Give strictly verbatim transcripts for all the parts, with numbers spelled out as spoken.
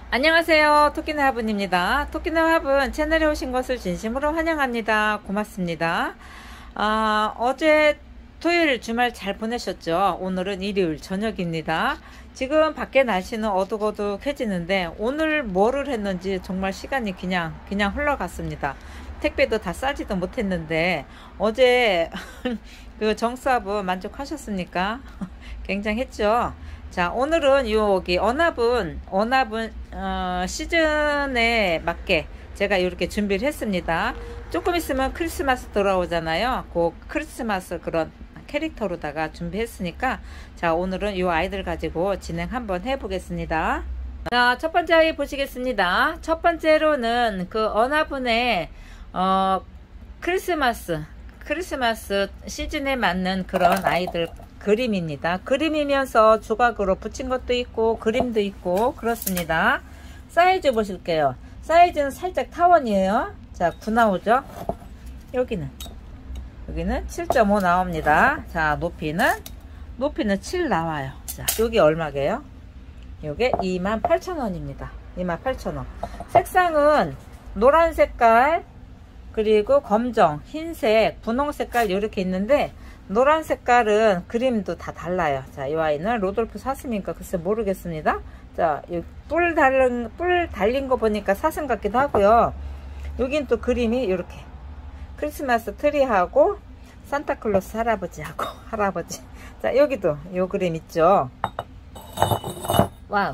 안녕하세요. 토끼네 화분입니다. 토끼네 화분 채널에 오신 것을 진심으로 환영합니다. 고맙습니다. 아, 어제 토요일 주말 잘 보내셨죠? 오늘은 일요일 저녁입니다. 지금 밖에 날씨는 어둑어둑해지는데 오늘 뭐를 했는지 정말 시간이 그냥 그냥 흘러갔습니다. 택배도 다 싸지도 못했는데 어제 그 정수화분 만족하셨습니까? 굉장했죠? 자, 오늘은 여기 언화분 언화분 어, 시즌에 맞게 제가 이렇게 준비를 했습니다. 조금 있으면 크리스마스 돌아오잖아요. 그 크리스마스 그런 캐릭터로다가 준비했으니까, 자, 오늘은 이 아이들 가지고 진행 한번 해보겠습니다. 자, 첫 번째 아이 보시겠습니다. 첫 번째로는 그 언화분의 어, 크리스마스 크리스마스 시즌에 맞는 그런 아이들 그림입니다. 그림이면서 조각으로 붙인 것도 있고 그림도 있고 그렇습니다. 사이즈 보실게요. 사이즈는 살짝 타원이에요. 자, 구 나오죠? 여기는 여기는 칠 점 오 나옵니다. 자, 높이는 높이는 칠 나와요. 자, 여기 얼마게요? 요게 이만 팔천 원입니다. 이만 팔천 원. 색상은 노란 색깔, 그리고 검정, 흰색, 분홍 색깔 이렇게 있는데, 노란 색깔은 그림도 다 달라요. 자, 이 아이는 로돌프 사슴인가 글쎄 모르겠습니다. 자, 뿔 달린, 뿔 달린 거 보니까 사슴 같기도 하고요. 여긴 또 그림이 이렇게 크리스마스 트리하고 산타클로스 할아버지하고 할아버지. 자, 여기도 요 그림 있죠. 와우.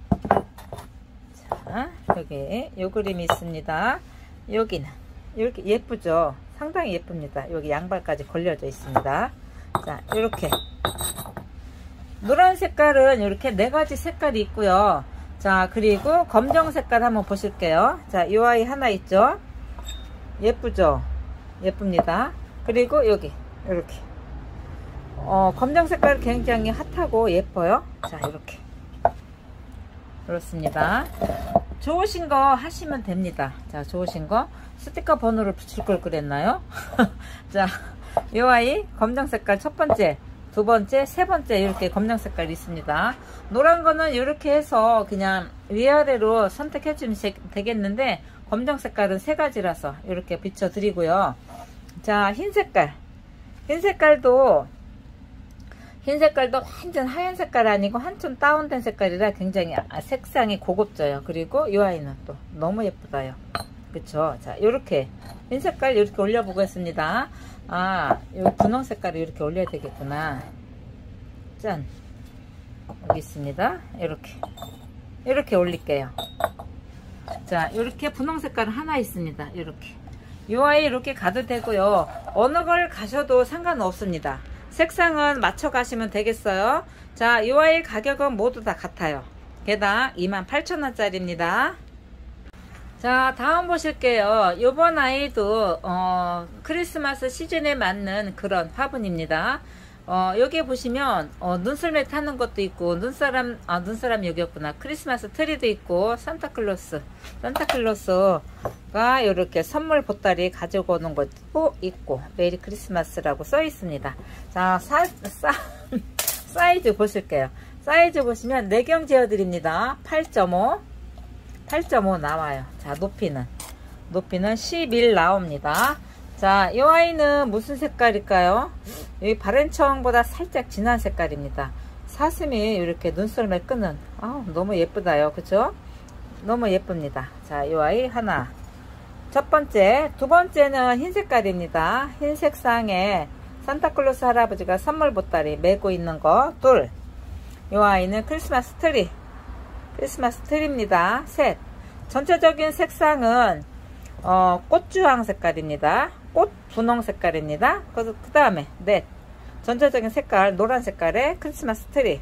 자, 여기 요 그림이 있습니다. 여기는 이렇게 예쁘죠. 상당히 예쁩니다. 여기 양발까지 걸려져 있습니다. 자, 이렇게 노란 색깔은 이렇게 네 가지 색깔이 있고요. 자, 그리고 검정 색깔 한번 보실게요. 자, 이 아이 하나 있죠. 예쁘죠. 예쁩니다. 그리고 여기 이렇게 어, 검정 색깔 굉장히 핫하고 예뻐요. 자, 이렇게 그렇습니다. 좋으신 거 하시면 됩니다. 자, 좋으신 거 스티커 번호를 붙일 걸 그랬나요? 자, 이 아이 검정 색깔 첫 번째, 두 번째, 세 번째 이렇게 검정 색깔이 있습니다. 노란 거는 이렇게 해서 그냥 위아래로 선택해 주면 되겠는데, 검정 색깔은 세 가지라서 이렇게 비춰 드리고요. 자, 흰 색깔 흰 색깔도 흰 색깔도 완전 하얀 색깔 아니고 한참 다운된 색깔이라 굉장히 색상이 고급져요. 그리고 이 아이는 또 너무 예쁘다요. 그쵸? 자, 요렇게 흰 색깔 이렇게 올려보겠습니다. 아, 요 분홍 색깔을 이렇게 올려야 되겠구나. 짠, 여기 있습니다. 이렇게 이렇게 올릴게요. 자, 이렇게 분홍 색깔 하나 있습니다. 이렇게 이 아이 이렇게 가도 되고요. 어느 걸 가셔도 상관없습니다. 색상은 맞춰 가시면 되겠어요. 자, 이 아이 가격은 모두 다 같아요. 개당 이만 팔천 원짜리입니다. 자, 다음 보실게요. 요번 아이도 어, 크리스마스 시즌에 맞는 그런 화분입니다. 어, 여기 보시면 어, 눈썰매 타는 것도 있고, 눈사람, 아, 눈사람 여기였구나. 크리스마스 트리도 있고, 산타클로스 산타클로스가 이렇게 선물 보따리 가지고 오는 것도 있고, 메리 크리스마스라고 써 있습니다. 자, 사, 사, 사이즈 보실게요. 사이즈 보시면 내경 재어 드립니다. 팔 점 오 팔 점 오 나와요. 자, 높이는 높이는 십일 나옵니다. 자, 이 아이는 무슨 색깔일까요? 이 바렌청보다 살짝 진한 색깔입니다. 사슴이 이렇게 눈썰매 끄는, 아, 너무 예쁘다요. 그쵸? 너무 예쁩니다. 자, 이 아이 하나. 첫 번째, 두 번째는 흰 색깔입니다. 흰 색상에 산타클로스 할아버지가 선물 보따리 메고 있는 거 둘. 이 아이는 크리스마스 트리 크리스마스 트리입니다. 셋. 전체적인 색상은 어, 꽃주황 색깔입니다. 꽃 분홍 색깔입니다. 그 다음에 넷. 전체적인 색깔 노란 색깔의 크리스마스 트리.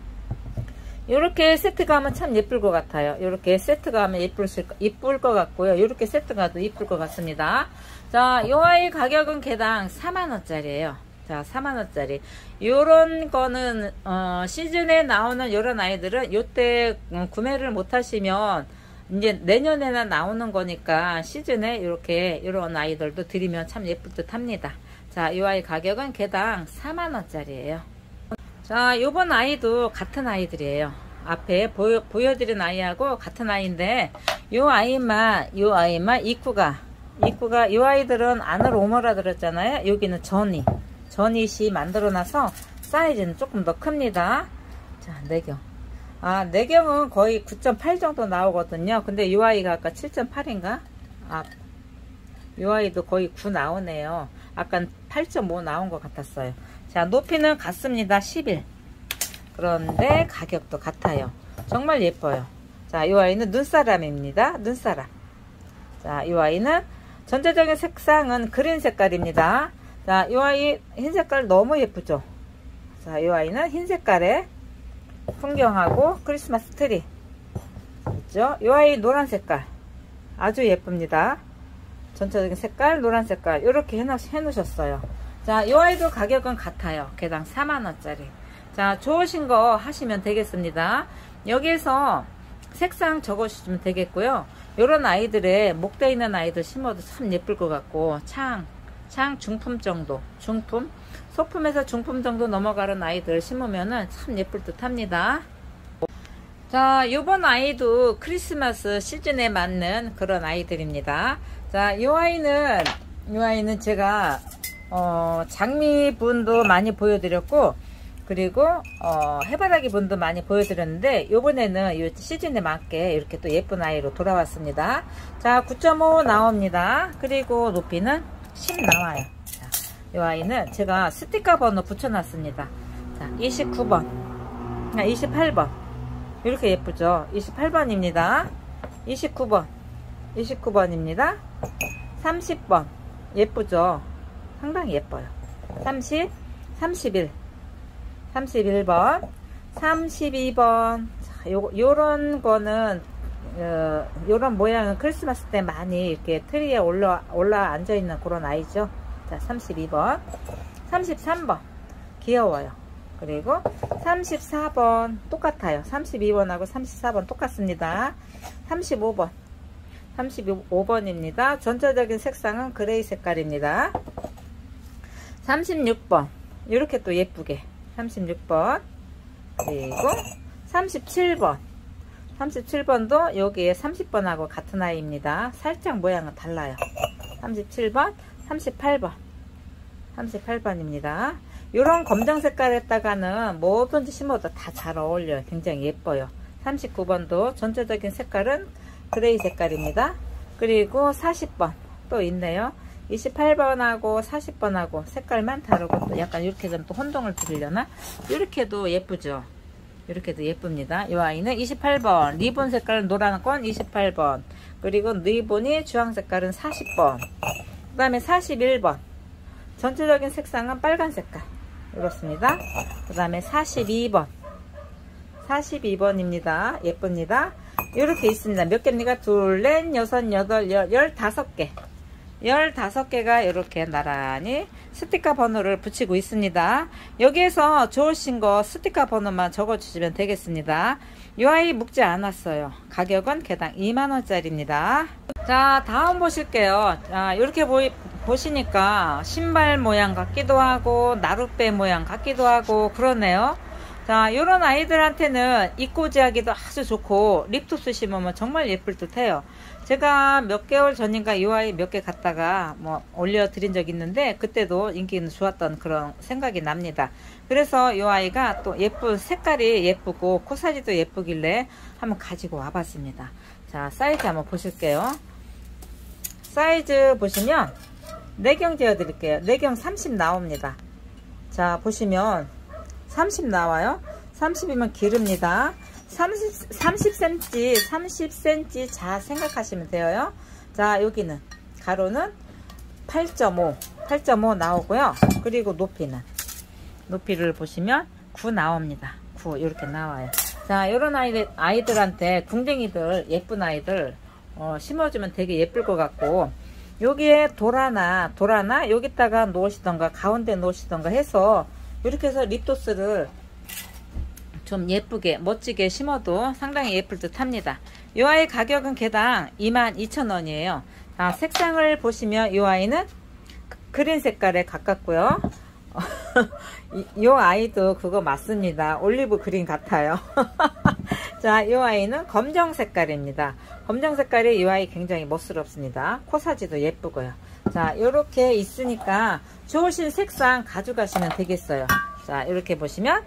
이렇게 세트가 하면 참 예쁠 것 같아요. 이렇게 세트가 하면 예쁠, 예쁠 것 같고요. 이렇게 세트가 도 예쁠 것 같습니다. 자, 이 아이 가격은 개당 사만 원짜리예요. 자, 사만 원짜리. 요런 거는 어, 시즌에 나오는 요런 아이들은 요때 어, 구매를 못 하시면 이제 내년에나 나오는 거니까 시즌에 이렇게 이런 아이들도 드리면 참 예쁠 듯 합니다. 자, 이 아이 가격은 개당 사만 원짜리예요. 자, 요번 아이도 같은 아이들이에요. 앞에 보여, 보여드린 아이하고 같은 아이인데 요 아이만 요 아이만 입구가 입구가 요 아이들은 안으로 오므라 들었잖아요. 여기는 전이 전이시 만들어놔서 사이즈는 조금 더 큽니다. 자, 내경. 아, 내경은 거의 구 점 팔 정도 나오거든요. 근데 요 아이가 아까 칠 점 팔인가? 아, 요 아이도 거의 구 나오네요. 아까 팔 점 오 나온 것 같았어요. 자, 높이는 같습니다. 십일. 그런데 가격도 같아요. 정말 예뻐요. 자, 요 아이는 눈사람입니다. 눈사람. 자, 요 아이는 전체적인 색상은 그린 색깔입니다. 자, 요 아이 흰 색깔 너무 예쁘죠? 자, 요 아이는 흰 색깔에 풍경하고 크리스마스 트리 있죠? 요 아이 노란 색깔 아주 예쁩니다. 전체적인 색깔 노란 색깔 이렇게 해놓으셨어요. 자, 요 아이도 가격은 같아요. 개당 사만 원짜리. 자, 좋으신 거 하시면 되겠습니다. 여기에서 색상 적어주시면 되겠고요. 요런 아이들의 목대 있는 아이들 심어도 참 예쁠 것 같고, 창, 창 중품 정도, 중품, 소품에서 중품 정도 넘어가는 아이들 심으면은 참 예쁠 듯 합니다. 자, 요번 아이도 크리스마스 시즌에 맞는 그런 아이들입니다. 자, 요 아이는, 요 아이는 제가, 어, 장미분도 많이 보여드렸고, 그리고, 어, 해바라기 분도 많이 보여드렸는데, 요번에는 요 시즌에 맞게 이렇게 또 예쁜 아이로 돌아왔습니다. 자, 구 점 오 나옵니다. 그리고 높이는 십 나와요. 자, 요 아이는 제가 스티커 번호 붙여놨습니다. 자, 이십구 번, 아, 이십팔 번. 이렇게 예쁘죠? 이십팔 번입니다. 이십구 번, 이십구 번입니다. 삼십 번. 예쁘죠? 상당히 예뻐요. 삼십, 삼십일, 삼십일 번, 삼십이 번. 자, 요, 요런 거는, 어, 요런 모양은 크리스마스 때 많이 이렇게 트리에 올라, 올라 앉아있는 그런 아이죠. 자, 삼십이 번, 삼십삼 번. 귀여워요. 그리고 삼십사 번 똑같아요. 삼십이 번하고 삼십사 번 똑같습니다. 삼십오 번, 삼십오 번입니다. 전체적인 색상은 그레이 색깔입니다. 삼십육 번 이렇게 또 예쁘게 삼십육 번, 그리고 삼십칠 번, 삼십칠 번도 여기에 삼십 번하고 같은 아이입니다. 살짝 모양은 달라요. 삼십칠 번, 삼십팔 번, 삼십팔 번입니다. 이런 검정 색깔에다가는 뭐든지 심어도 다 잘 어울려요. 굉장히 예뻐요. 삼십구 번도 전체적인 색깔은 그레이 색깔입니다. 그리고 사십 번 또 있네요. 이십팔 번하고 사십 번하고 색깔만 다르고 또 약간 이렇게 좀 또 혼동을 부리려나? 이렇게도 예쁘죠? 이렇게도 예쁩니다. 이 아이는 이십팔 번, 리본 색깔은 노란 건 이십팔 번, 그리고 리본이 주황 색깔은 사십 번, 그 다음에 사십일 번, 전체적인 색상은 빨간 색깔. 이렇습니다. 그 다음에 사십이 번, 사십이 번입니다. 예쁩니다. 이렇게 있습니다. 몇 개입니까? 둘, 넷, 여섯, 여덟, 열, 열다섯 개. 열다섯 개가 이렇게 나란히 스티커 번호를 붙이고 있습니다. 여기에서 좋으신 거 스티커 번호만 적어주시면 되겠습니다. 이 아이 묶지 않았어요. 가격은 개당 이만 원짜리입니다. 자, 다음 보실게요. 자, 이렇게 보이, 보시니까 신발 모양 같기도 하고 나룻배 모양 같기도 하고 그러네요. 자, 요런 아이들한테는 입고지하기도 아주 좋고 립토스 심으면 정말 예쁠 듯 해요. 제가 몇 개월 전인가 이 아이 몇 개 갖다가 뭐 올려드린 적 있는데 그때도 인기는 좋았던 그런 생각이 납니다. 그래서 이 아이가 또 예쁜 색깔이 예쁘고 코사지도 예쁘길래 한번 가지고 와봤습니다. 자, 사이즈 한번 보실게요. 사이즈 보시면 내경 재어 드릴게요. 내경 삼십 나옵니다. 자, 보시면 삼십 나와요. 삼십이면 기릅니다. 삼십, 삼십 센티미터, 삼십 센티미터 자 생각하시면 돼요. 자, 여기는 가로는 팔 점 오, 팔 점 오 나오고요. 그리고 높이는 높이를 보시면 구 나옵니다. 구 이렇게 나와요. 자, 요런 아이들, 아이들한테 궁뎅이들 예쁜 아이들 어, 심어주면 되게 예쁠 것 같고, 여기에 돌하나 돌하나 여기다가 놓으시던가 가운데 놓으시던가 해서 이렇게 해서 립토스를 좀 예쁘게 멋지게 심어도 상당히 예쁠 듯 합니다. 이 아이 가격은 개당 이만 이천 원이에요. 자, 색상을 보시면 이 아이는 그린 색깔에 가깝고요. 이, 이 아이도 그거 맞습니다. 올리브 그린 같아요. 자, 이 아이는 검정 색깔입니다. 검정 색깔이 이 아이 굉장히 멋스럽습니다. 코사지도 예쁘고요. 자, 이렇게 있으니까 좋으신 색상 가져가시면 되겠어요. 자, 이렇게 보시면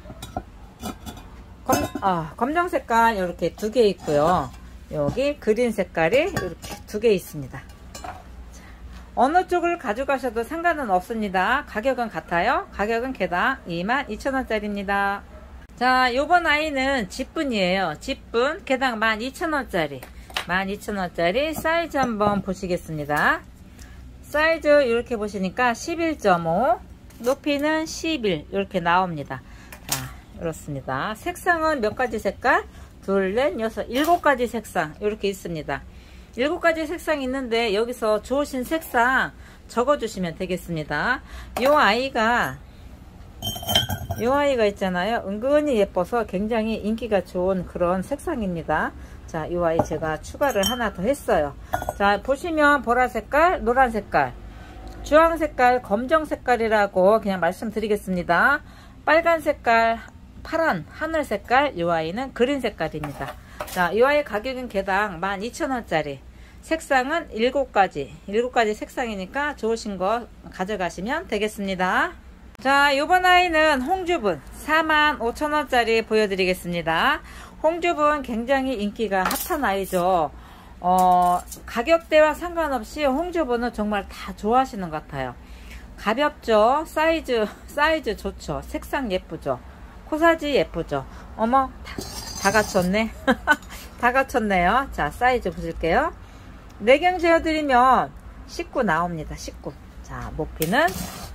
검, 어, 검정 색깔 이렇게 두 개 있고요. 여기 그린 색깔이 이렇게 두 개 있습니다. 자, 어느 쪽을 가져가셔도 상관은 없습니다. 가격은 같아요. 가격은 개당 이만 이천 원짜리입니다. 자, 요번 아이는 집분이에요. 집분 개당 만 이천 원짜리. 만 이천 원짜리 사이즈 한번 보시겠습니다. 사이즈 이렇게 보시니까 십일 점 오, 높이는 십일 이렇게 나옵니다. 자, 이렇습니다. 색상은 몇 가지 색깔? 둘, 넷, 여섯, 일곱 가지 색상 이렇게 있습니다. 일곱 가지 색상이 있는데 여기서 좋으신 색상 적어주시면 되겠습니다. 이 아이가 이 아이가 있잖아요. 은근히 예뻐서 굉장히 인기가 좋은 그런 색상입니다. 자, 이 아이 제가 추가를 하나 더 했어요. 자, 보시면 보라 색깔, 노란 색깔, 주황 색깔, 검정 색깔이라고 그냥 말씀드리겠습니다. 빨간 색깔, 파란, 하늘 색깔, 이 아이는 그린 색깔입니다. 자, 이 아이 가격은 개당 만 이천 원짜리. 색상은 일곱 가지. 일곱 가지 색상이니까 좋으신 거 가져가시면 되겠습니다. 자, 요번 아이는 홍주분 사만 오천 원짜리 보여드리겠습니다. 홍주분 굉장히 인기가 핫한 아이죠. 어, 가격대와 상관없이 홍주분은 정말 다 좋아하시는 것 같아요. 가볍죠. 사이즈 사이즈 좋죠. 색상 예쁘죠. 코사지 예쁘죠. 어머, 다, 다 갖췄네. 다 갖췄네요. 자, 사이즈 보실게요. 내경 재어드리면 십구 나옵니다. 십구. 자, 높이는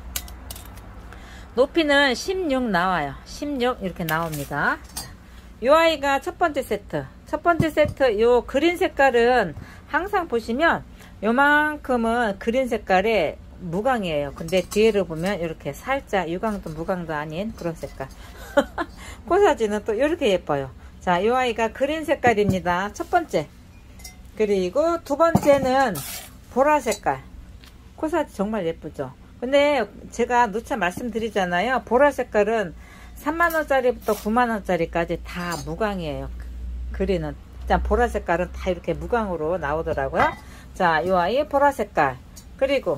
높이는 십육 나와요. 십육 이렇게 나옵니다. 이 아이가 첫 번째 세트. 첫 번째 세트 요 그린 색깔은 항상 보시면 요만큼은 그린 색깔의 무광이에요. 근데 뒤에를 보면 이렇게 살짝 유광도 무광도 아닌 그런 색깔. 코사지는 또 이렇게 예뻐요. 자, 이 아이가 그린 색깔입니다. 첫 번째. 그리고 두 번째는 보라 색깔. 코사지 정말 예쁘죠. 근데 제가 누차 말씀드리잖아요. 보라 색깔은 삼만 원짜리부터 구만 원짜리까지 다 무광이에요. 그린은. 자, 보라 색깔은 다 이렇게 무광으로 나오더라고요. 자, 이 아이 보라 색깔. 그리고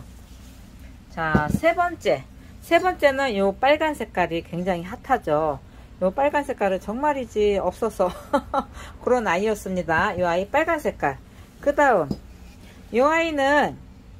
자, 세 번째. 세 번째는 요 빨간 색깔이 굉장히 핫하죠. 요 빨간 색깔은 정말이지 없어서 그런 아이였습니다. 요 아이 빨간 색깔. 그 다음 요 아이는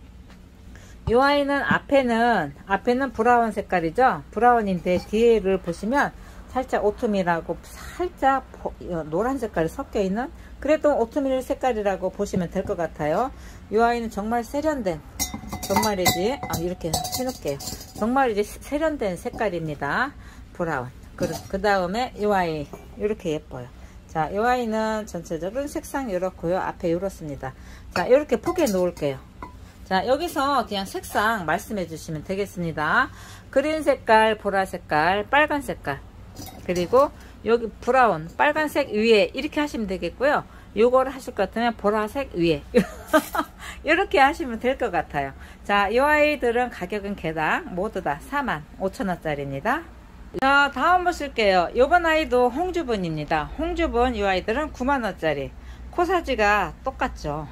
요 아이는 앞에는 앞에는 브라운 색깔이죠. 브라운인데 뒤에를 보시면 살짝 오트밀하고 살짝 노란 색깔이 섞여 있는, 그래도 오트밀 색깔이라고 보시면 될 것 같아요. 요 아이는 정말 세련된, 정말이지 아, 이렇게 해놓을게요. 정말이지 세련된 색깔입니다. 브라운. 그, 그 다음에 이 아이 이렇게 예뻐요. 자, 이 아이는 전체적인 색상이 이렇고요. 앞에 이렇습니다. 자, 이렇게 포개 놓을게요. 자, 여기서 그냥 색상 말씀해 주시면 되겠습니다. 그린 색깔, 보라 색깔, 빨간 색깔, 그리고 여기 브라운, 빨간색 위에 이렇게 하시면 되겠고요. 요거를 하실 것 같으면 보라색 위에 이렇게 하시면 될 것 같아요. 자, 이 아이들은 가격은 개당 모두 다 사만 오천 원짜리입니다. 자, 다음 보실게요. 요번 아이도 홍주분입니다. 홍주분 이 아이들은 구만 원짜리. 코사지가 똑같죠.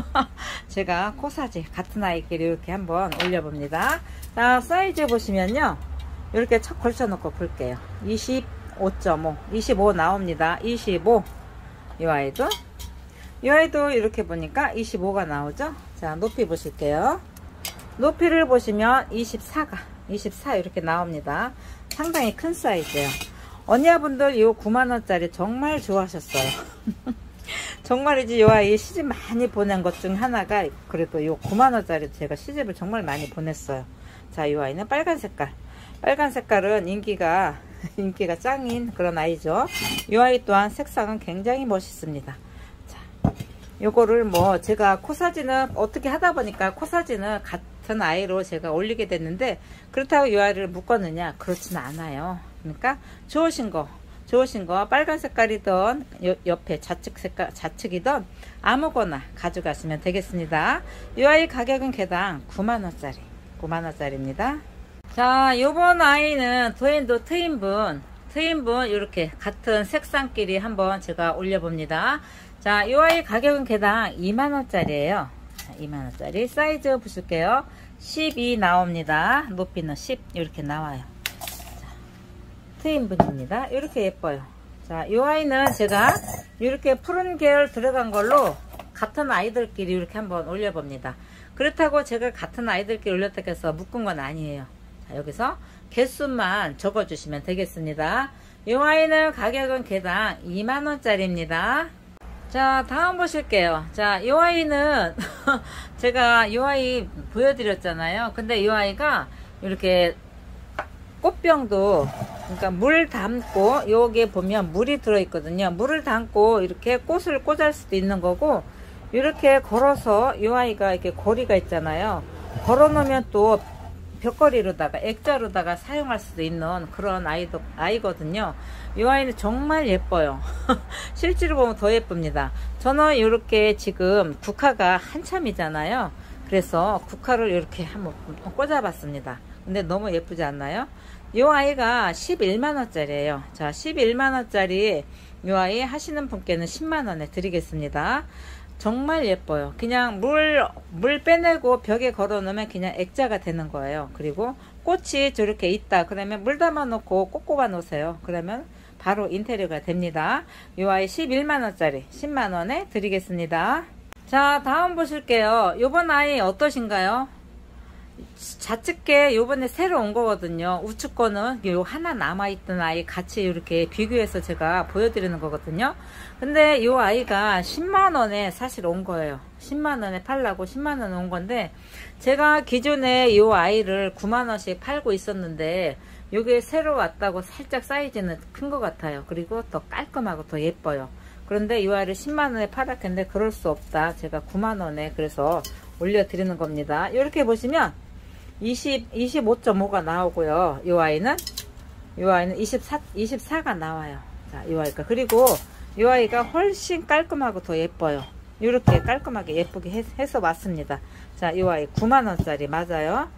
제가 코사지 같은 아이끼리 이렇게 한번 올려봅니다. 자, 사이즈 보시면요, 이렇게 척 걸쳐 놓고 볼게요. 이십오 점 오, 이십오 나옵니다. 이십오. 이 아이도 이 아이도 이렇게 보니까 이십오가 나오죠. 자, 높이 보실게요. 높이를 보시면 이십사가 이십사 이렇게 나옵니다. 상당히 큰 사이즈예요. 언니분들 이 구만 원짜리 정말 좋아하셨어요. 정말이지. 요 아이 시집 많이 보낸 것 중 하나가 그래도 요 구만 원짜리 제가 시집을 정말 많이 보냈어요. 자, 요 아이는 빨간 색깔. 빨간 색깔은 인기가 인기가 짱인 그런 아이죠. 요 아이 또한 색상은 굉장히 멋있습니다. 자, 요거를 뭐 제가 코사지는 어떻게 하다 보니까 코사지는 같은 아이로 제가 올리게 됐는데, 그렇다고 요 아이를 묶었느냐? 그렇지는 않아요. 그러니까 좋으신 거 좋으신 거 빨간 색깔이든 옆에 좌측 색깔 좌측이든 아무거나 가져가시면 되겠습니다. 이 아이 가격은 개당 구만 원짜리 구만 원짜리입니다. 자, 요번 아이는 도앤도 트윈분 트윈분 이렇게 같은 색상끼리 한번 제가 올려봅니다. 자, 이 아이 가격은 개당 이만 원짜리예요. 이만 원짜리 사이즈 보실게요. 십이 나옵니다. 높이는 십 이렇게 나와요. 자, 트윈분입니다. 이렇게 예뻐요. 자, 이 아이는 제가 이렇게 푸른 계열 들어간 걸로 같은 아이들끼리 이렇게 한번 올려봅니다. 그렇다고 제가 같은 아이들끼리 올렸다고 해서 묶은 건 아니에요. 자, 여기서 개수만 적어주시면 되겠습니다. 이 아이는 가격은 개당 이만 원짜리입니다. 자, 다음 보실게요. 자, 이 아이는 제가 이 아이 보여드렸잖아요. 근데 이 아이가 이렇게 꽃병도, 그러니까 물 담고, 여기에 보면 물이 들어있거든요. 물을 담고 이렇게 꽃을 꽂을 수도 있는 거고, 이렇게 걸어서 이 아이가 이렇게 고리가 있잖아요. 걸어 놓으면 또 벽걸이로다가 액자로다가 사용할 수도 있는 그런 아이도, 아이거든요. 이 아이는 정말 예뻐요. 실제로 보면 더 예쁩니다. 저는 이렇게 지금 국화가 한참이잖아요. 그래서 국화를 이렇게 한번 꽂아봤습니다. 근데 너무 예쁘지 않나요? 이 아이가 십일만 원짜리예요. 자, 십일만 원짜리 이 아이 하시는 분께는 십만 원에 드리겠습니다. 정말 예뻐요. 그냥 물, 물 빼내고 벽에 걸어 놓으면 그냥 액자가 되는 거예요. 그리고 꽃이 저렇게 있다 그러면 물 담아 놓고 꽃 꼽아 놓으세요. 그러면 바로 인테리어가 됩니다. 이 아이 십일만 원짜리 십만 원에 드리겠습니다. 자, 다음 보실게요. 요번 아이 어떠신가요? 좌측에 요번에 새로 온 거거든요. 우측 거는 요 하나 남아있던 아이 같이 이렇게 비교해서 제가 보여드리는 거거든요. 근데 요 아이가 십만 원에 사실 온 거예요. 십만 원에 팔라고 십만 원에 온 건데, 제가 기존에 요 아이를 구만 원씩 팔고 있었는데 요게 새로 왔다고 살짝 사이즈는 큰 것 같아요. 그리고 더 깔끔하고 더 예뻐요. 그런데 이 아이를 십만 원에 팔았겠는데 그럴 수 없다. 제가 구만 원에 그래서 올려드리는 겁니다. 이렇게 보시면 이십, 이십오 점 오가 나오고요. 이 아이는 이 아이는 이십사, 이십사가 나와요. 자, 이 아이가 그리고 이 아이가 훨씬 깔끔하고 더 예뻐요. 이렇게 깔끔하게 예쁘게 해, 해서 왔습니다. 자, 이 아이 구만 원짜리 맞아요.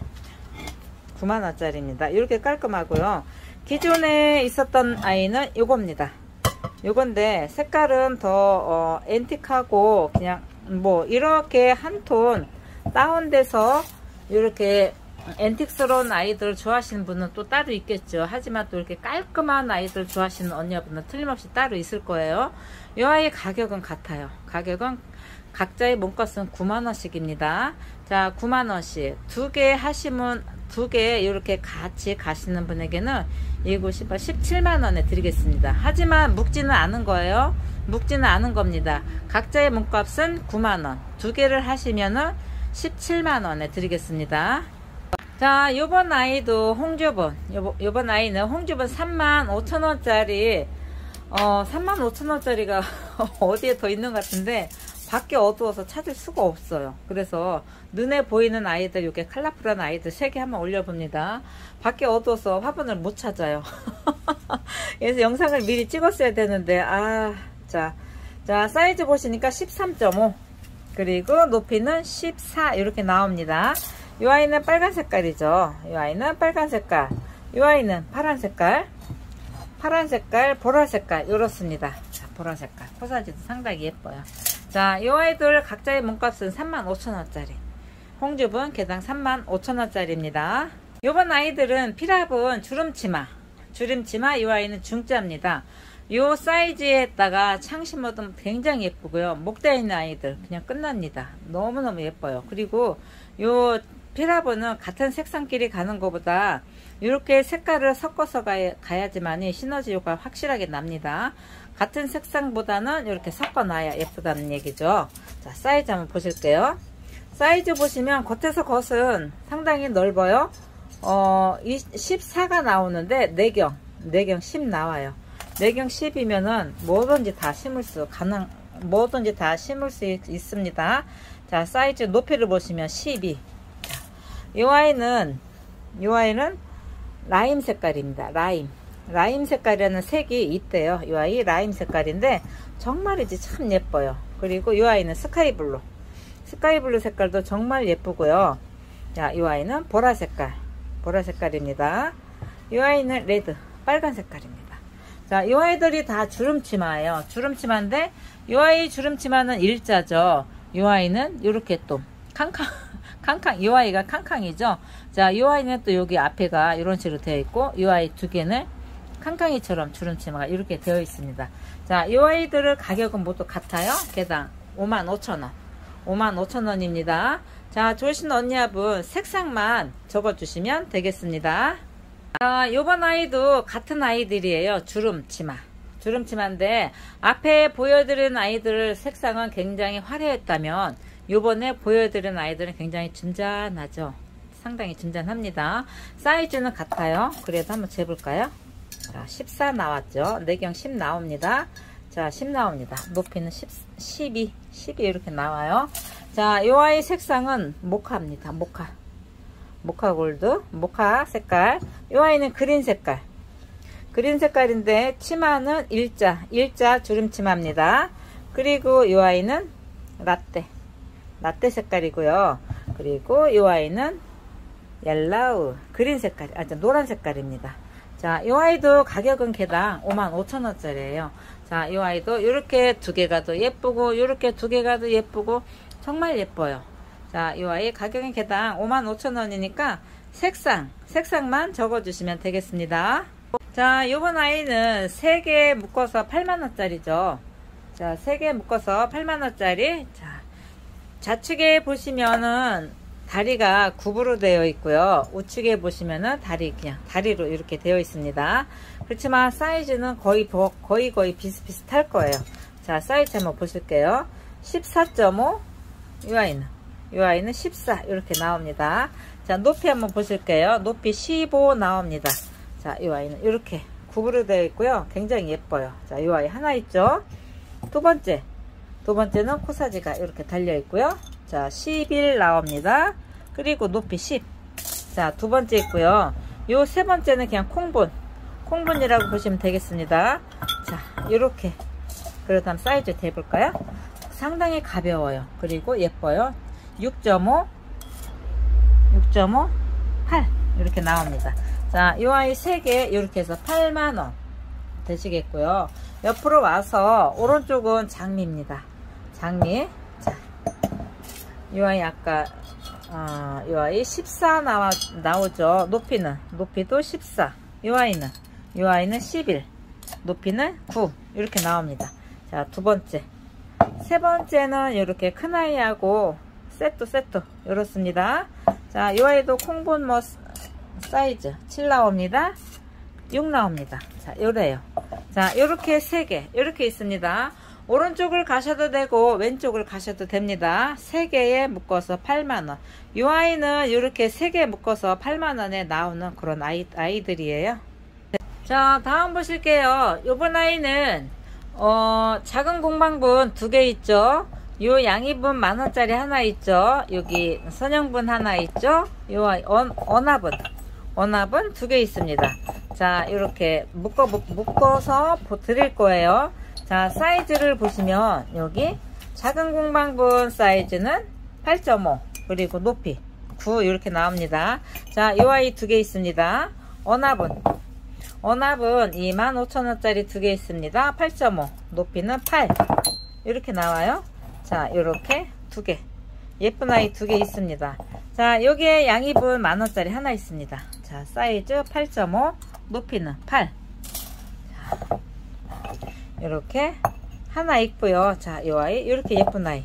구만 원짜리입니다. 이렇게 깔끔하고요. 기존에 있었던 아이는 요겁니다. 요건데 색깔은 더 어, 앤틱하고 그냥 뭐 이렇게 한 톤 다운돼서 이렇게 앤틱스러운 아이들 좋아하시는 분은 또 따로 있겠죠. 하지만 또 이렇게 깔끔한 아이들 좋아하시는 언니분은 틀림없이 따로 있을 거예요. 이 아이 가격은 같아요. 가격은 각자의 몸값은 구만 원씩입니다. 자, 구만 원씩 두 개 하시면 두 개 이렇게 같이 가시는 분에게는 이곳이 십칠만 원에 드리겠습니다. 하지만 묶지는 않은 거예요. 묶지는 않은 겁니다. 각자의 몸값은 구만 원. 두 개를 하시면은 십칠만 원에 드리겠습니다. 자, 요번 아이도 홍주분. 요번, 요번 아이는 홍주분 삼만 오천 원짜리, 어, 삼만 오천 원짜리가 어디에 더 있는 것 같은데, 밖에 어두워서 찾을 수가 없어요. 그래서 눈에 보이는 아이들, 이렇게 컬러풀한 아이들 세 개 한번 올려봅니다. 밖에 어두워서 화분을 못 찾아요. 그래서 영상을 미리 찍었어야 되는데, 아, 자, 자, 사이즈 보시니까 십삼 점 오. 그리고 높이는 십사 이렇게 나옵니다. 이 아이는 빨간 색깔이죠. 이 아이는 빨간 색깔, 이 아이는 파란 색깔, 파란 색깔, 보라 색깔 이렇습니다. 자, 보라 색깔 코사지도 상당히 예뻐요. 자, 이 아이들 각자의 몸값은 삼만 오천 원짜리, 홍주분 개당 삼만 오천 원짜리입니다. 요번 아이들은 피랍은 주름치마, 주름치마. 이 아이는 중짜입니다. 요 사이즈에다가 창심어도 굉장히 예쁘고요. 목대 있는 아이들 그냥 끝납니다. 너무너무 예뻐요. 그리고 요 피라보는 같은 색상끼리 가는 것보다 이렇게 색깔을 섞어서 가야, 가야지만이 시너지 효과가 확실하게 납니다. 같은 색상보다는 이렇게 섞어 놔야 예쁘다는 얘기죠. 자, 사이즈 한번 보실게요. 사이즈 보시면 겉에서 겉은 상당히 넓어요. 어, 십사가 나오는데 내경, 내경 십 나와요. 내경 십이면은 뭐든지 다 심을 수 가능, 뭐든지 다 심을 수 있, 있습니다. 자, 사이즈 높이를 보시면 십이. 자, 이 아이는, 이 아이는 라임 색깔입니다. 라임. 라임 색깔이라는 색이 있대요. 이 아이 라임 색깔인데, 정말이지 참 예뻐요. 그리고 이 아이는 스카이블루. 스카이블루 색깔도 정말 예쁘고요. 자, 이 아이는 보라 색깔. 보라 색깔입니다. 이 아이는 레드. 빨간 색깔입니다. 자, 이 아이들이 다 주름치마예요. 주름치마인데 이 아이 주름치마는 일자죠. 이 아이는 이렇게 또 캉캉 캉캉 이 아이가 캉캉이죠. 자, 이 아이는 또 여기 앞에가 이런 식으로 되어 있고 이 아이 두 개는 캉캉이처럼 주름치마가 이렇게 되어 있습니다. 자, 이 아이들의 가격은 모두 같아요. 개당 오만 오천 원. 오만 오천 원입니다. 자, 좋으신 언니합은 색상만 적어주시면 되겠습니다. 자, 요번 아이도 같은 아이들이에요. 주름치마. 주름치마인데 앞에 보여드린 아이들 색상은 굉장히 화려했다면 요번에 보여드린 아이들은 굉장히 진짠하죠. 상당히 진짠합니다. 사이즈는 같아요. 그래도 한번 재볼까요? 자, 십사 나왔죠. 내경 십 나옵니다. 자, 십 나옵니다. 높이는 십, 십이, 십이 이렇게 나와요. 자, 이 아이 색상은 모카입니다. 모카. 모카 골드, 모카 색깔. 이 아이는 그린 색깔. 그린 색깔인데 치마는 일자, 일자 주름치마입니다. 그리고 이 아이는 라떼, 라떼 색깔이고요. 그리고 이 아이는 옐로우, 그린 색깔, 아, 노란 색깔입니다. 자, 이 아이도 가격은 개당 오만 오천 원짜리예요. 자, 이 아이도 이렇게 두 개가 더 예쁘고 이렇게 두 개가 더 예쁘고 정말 예뻐요. 자, 이 아이 가격은 개당 오만 오천 원이니까 색상, 색상만 적어주시면 되겠습니다. 자, 요번 아이는 세 개 묶어서 팔만 원짜리죠. 자, 세 개 묶어서 팔만 원짜리. 자, 좌측에 보시면은 다리가 굽으로 되어 있고요. 우측에 보시면은 다리 그냥 다리로 이렇게 되어 있습니다. 그렇지만 사이즈는 거의 거의 거의 비슷비슷할 거예요. 자, 사이즈 한번 보실게요. 십사 점 오, 이 아이는 이 아이는 십사 이렇게 나옵니다. 자, 높이 한번 보실게요. 높이 십오 나옵니다. 자, 이 아이는 이렇게 굽으로 되어 있고요. 굉장히 예뻐요. 자, 이 아이 하나 있죠. 두 번째 두 번째는 코사지가 이렇게 달려 있고요. 자, 십일 나옵니다. 그리고 높이 십. 자, 두 번째 있고요. 요 세 번째는 그냥 콩분. 콩분이라고 보시면 되겠습니다. 자, 이렇게. 그래도 한번 사이즈 대볼까요? 상당히 가벼워요. 그리고 예뻐요. 육 점 오, 육 점 오, 팔. 이렇게 나옵니다. 자, 이 아이 세 개 이렇게 해서 팔만 원 되시겠고요. 옆으로 와서 오른쪽은 장미입니다. 장미. 자, 이 아이 아까 어, 이 아이 십사 나와, 나오죠. 높이는 높이도 십사. 이 아이는 이 아이는 십일. 높이는 구 이렇게 나옵니다. 자, 두 번째 세 번째는 이렇게 큰 아이하고 세트 세트 이렇습니다. 자, 이 아이도 콩분 뭐 사이즈 칠 나옵니다. 육 나옵니다. 자, 요래요. 자, 요렇게 세 개 이렇게 있습니다. 오른쪽을 가셔도 되고 왼쪽을 가셔도 됩니다. 세 개에 묶어서 팔만 원. 이 아이는 이렇게 세 개 묶어서 팔만 원에 나오는 그런 아이, 아이들이에요. 자, 다음 보실게요. 요번 아이는 어, 작은 공방분 두 개 있죠. 요 양이분 만원짜리 하나 있죠. 여기 선형분 하나 있죠. 요 아이 언, 언합은 언합은 두 개 있습니다. 자, 이렇게 묶어, 묶어서 드릴 거예요. 자, 사이즈를 보시면 여기 작은 공방분 사이즈는 팔 점 오 그리고 높이 구 이렇게 나옵니다. 자, 이 아이 두 개 있습니다. 언합은 언합은 이만 오천 원짜리 두 개 있습니다. 팔 점 오 높이는 팔 이렇게 나와요. 자, 이렇게 두 개 예쁜 아이 두 개 있습니다. 자, 여기에 양이분 만원짜리 하나 있습니다. 자, 사이즈 팔 점 오 높이는 팔. 자, 이렇게 하나 있고요. 자, 이 아이 이렇게 예쁜 아이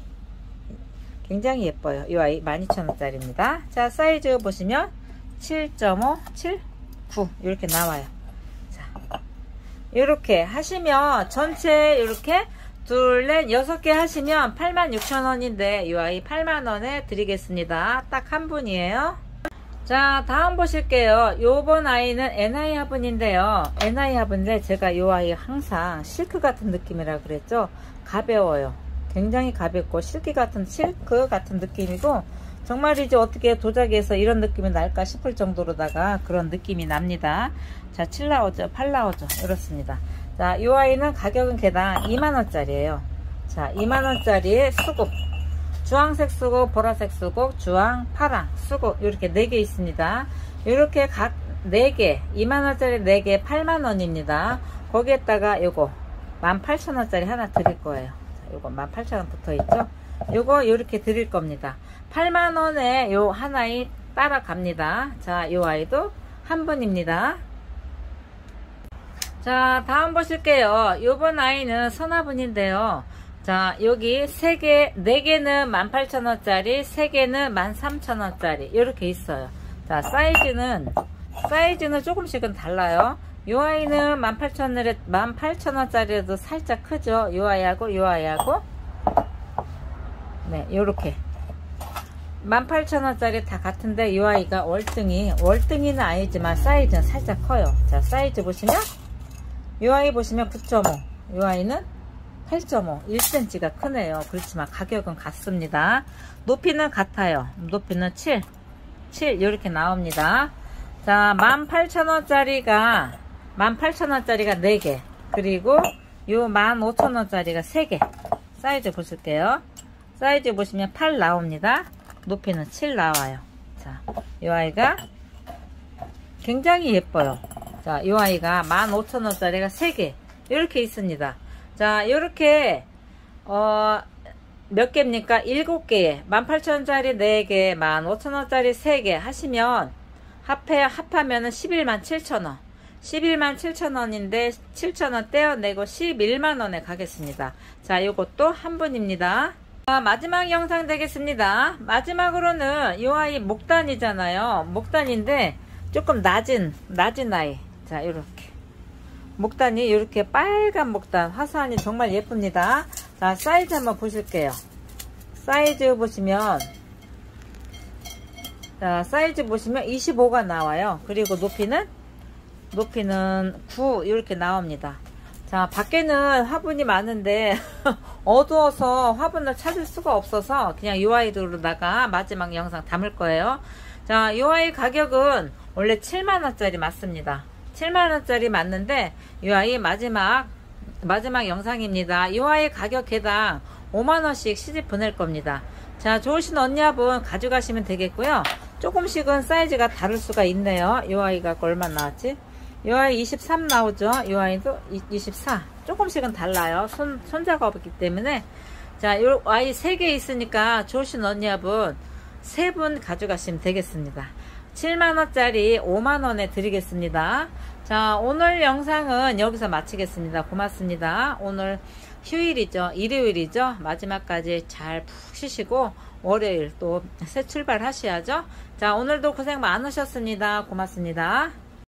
굉장히 예뻐요. 이 아이 만 이천 원짜리입니다. 자, 사이즈 보시면 칠 점 오, 칠, 구 이렇게 나와요. 자, 이렇게 하시면 전체 이렇게 둘, 넷, 여섯 개 하시면 팔만 육천 원인데 이 아이 팔만 원에 드리겠습니다. 딱 한 분이에요. 자, 다음 보실게요. 요번 아이는 엔아이 화분인데요. 엔아이 화분인데 제가 요 아이 항상 실크 같은 느낌이라 그랬죠. 가벼워요. 굉장히 가볍고 실크 같은 실크 같은 느낌이고 정말이지 어떻게 도자기에서 이런 느낌이 날까 싶을 정도로다가 그런 느낌이 납니다. 자, 칠 나오죠, 팔 나오죠. 이렇습니다. 자, 이 아이는 가격은 개당 이만 원짜리예요. 자, 이만 원짜리에 수국, 주황색 수국, 보라색 수국, 주황, 파랑, 수국 이렇게 네 개 있습니다. 이렇게 각 네 개 이만 원짜리 네 개 팔만 원입니다. 거기에다가 요거 만 팔천 원짜리 하나 드릴 거예요. 자, 요거 만 팔천 원 붙어 있죠. 요거 요렇게 드릴 겁니다. 팔만 원에 요 하나에 따라갑니다. 자, 요 아이도 한 분입니다. 자, 다음 보실게요. 요번 아이는 선화분인데요. 자, 여기 세 개, 네 개는 만 팔천 원짜리, 세 개는 만 삼천 원짜리 이렇게 있어요. 자, 사이즈는 사이즈는 조금씩은 달라요. 요 아이는 만 팔천 원에 만 팔천 원짜리도 살짝 크죠. 요 아이하고 요 아이하고 네, 요렇게 만 팔천 원짜리 다 같은데 요 아이가 월등히 월등히는 아니지만 사이즈는 살짝 커요. 자, 사이즈 보시면 요 아이 보시면 구 점 오, 요 아이는 팔 점 오, 일 센티미터가 크네요. 그렇지만 가격은 같습니다. 높이는 같아요. 높이는 칠, 칠 이렇게 나옵니다. 자, 만 팔천 원짜리가 만 팔천 원짜리가 네 개, 그리고 요 만 오천 원짜리가 세 개. 사이즈 보실게요. 사이즈 보시면 팔 나옵니다. 높이는 칠 나와요. 자, 요 아이가 굉장히 예뻐요. 자, 이 아이가 만 오천 원짜리가 세 개 이렇게 있습니다. 자, 요렇게 어, 몇 개입니까? 일곱 개에 만 팔천 원짜리 네 개, 만 오천 원짜리 세 개 하시면 합해, 합하면은 십일만 칠천 원, 십일만 칠천 원인데 칠천 원 떼어내고 십일만 원에 가겠습니다. 자, 요것도 한 분입니다. 자, 마지막 영상 되겠습니다. 마지막으로는 이 아이 목단이잖아요. 목단인데 조금 낮은 낮은 아이. 자, 요렇게 목단이 이렇게 빨간 목단, 화사하니 정말 예쁩니다. 자, 사이즈 한번 보실게요. 사이즈 보시면 자, 사이즈 보시면 이십오가 나와요. 그리고 높이는 높이는 구 이렇게 나옵니다. 자, 밖에는 화분이 많은데 어두워서 화분을 찾을 수가 없어서 그냥 이 아이들로다가 마지막 영상 담을 거예요. 자, 이 아이 가격은 원래 칠만 원짜리 맞습니다. 칠만 원짜리 맞는데 이 아이 마지막 마지막 영상입니다. 이 아이 가격 개당 오만 원씩 시집 보낼 겁니다. 자, 좋으신 언니분 가져가시면 되겠고요. 조금씩은 사이즈가 다를 수가 있네요. 이 아이가 얼마 나왔지? 이 아이 이십삼 나오죠. 이 아이도 이십사. 조금씩은 달라요. 손, 손작업이기 때문에. 자, 이 아이 세 개 있으니까 좋으신 언니분 세 분 가져가시면 되겠습니다. 칠만 원짜리 오만 원에 드리겠습니다. 자, 오늘 영상은 여기서 마치겠습니다. 고맙습니다. 오늘 휴일이죠. 일요일이죠. 마지막까지 잘 푹 쉬시고 월요일 또 새 출발 하셔야죠. 자, 오늘도 고생 많으셨습니다. 고맙습니다.